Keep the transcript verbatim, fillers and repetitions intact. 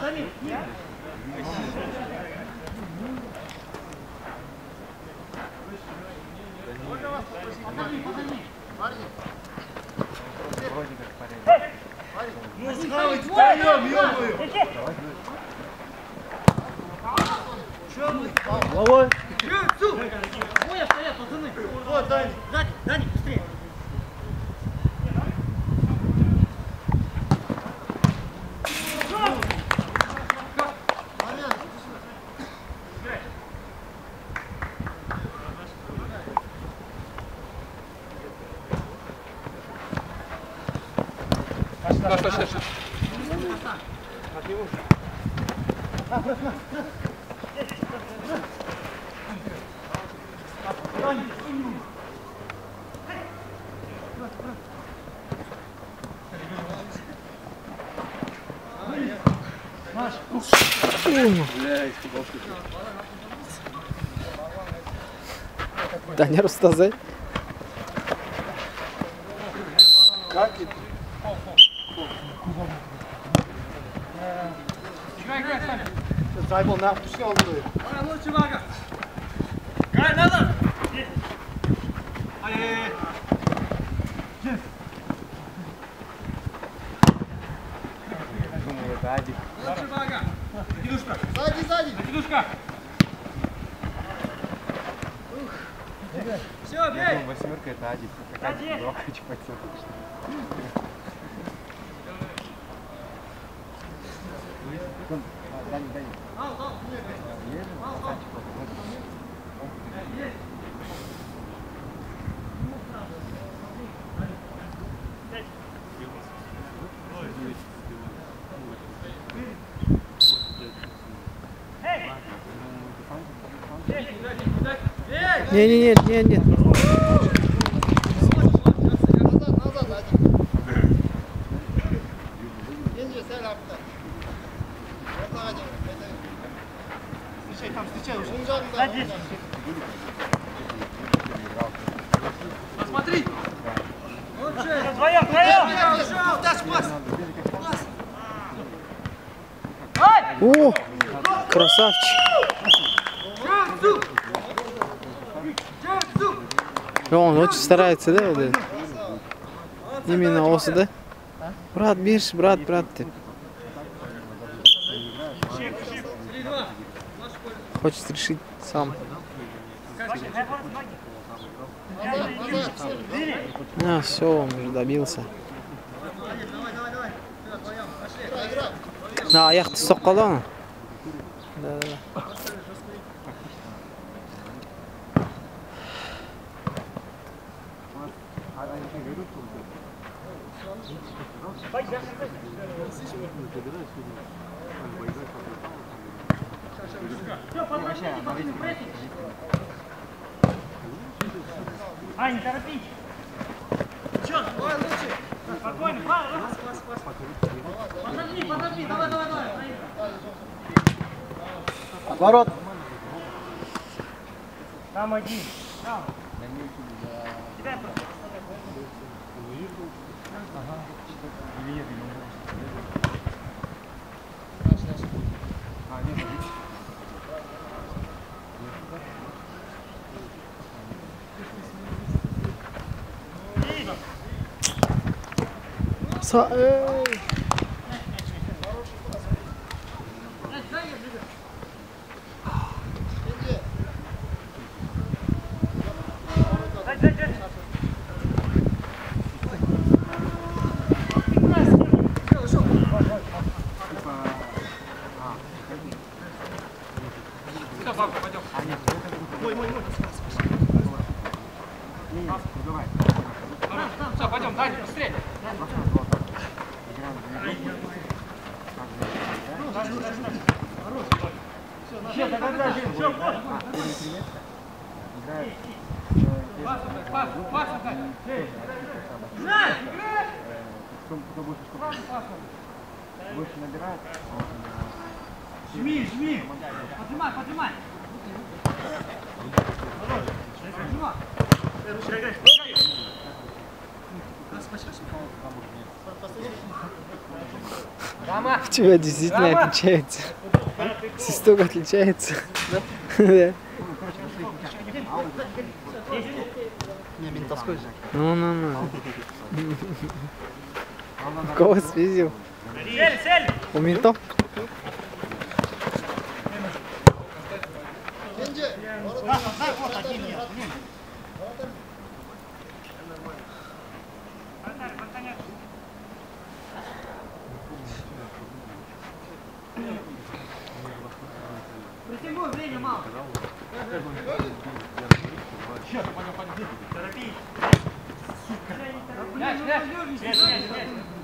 Ну, схавать втроем, ё-моё! Чё мы? Головой! Двое стоят, пацаны! Вот, Дани! Дани, Дани, быстрее! Паш, паш, паш. Даня Рустазы. Как это? Зайбол нахуй пускал будет. Лучше вага! Гай, назад! Ай-яй-яй! Думаю, это Адик. Лучше вага! Кидушка! Сзади, сзади! Кидушка! Все, бей! Восьмерка это Адик. Один! Дани, Дани. Ау, ау! Ау, ау! Не, не, нет, нет, нет. Назад, назад, Адик. Иди, сядь, лапта. Вот Адик. Встречай, там, встречай уже. Садись. Посмотри! Лучше! Вдвоем, вдвоем! Дашь пас! О, красавчик. Он очень старается, да, вот это? Именно осы, да? Брат, бирш, брат, брат. Хочет решить сам. А, все, он уже добился. Да, аяқты соққалы ана. Да, да. Ай, не торопись! Чё, давай лучше! Спокойно, пас, пас, пас, пас. Подожди, подожди, давай, давай, давай. Оборот. Там один. Там. Кидай просто. Ага. Са, эй. Мой, мой, мой. Все, пойдем, Дани, быстрее. Все, тогда дальше. Все, пас, пас, пас, играй, играй. Больше набирает. Жми, жми. Поджимай, поджимай. Поджимай. Чего действительно отличается? Свисток отличается. Да. Не, ментовской же. Ну, ну, ну. Кого связил? Цель, цель! У ментов? Кенди, ворот. Да, да, вот один нет. Пристегнуй, время мало. Торопись. Мяч, мяч, мяч, мяч, мяч.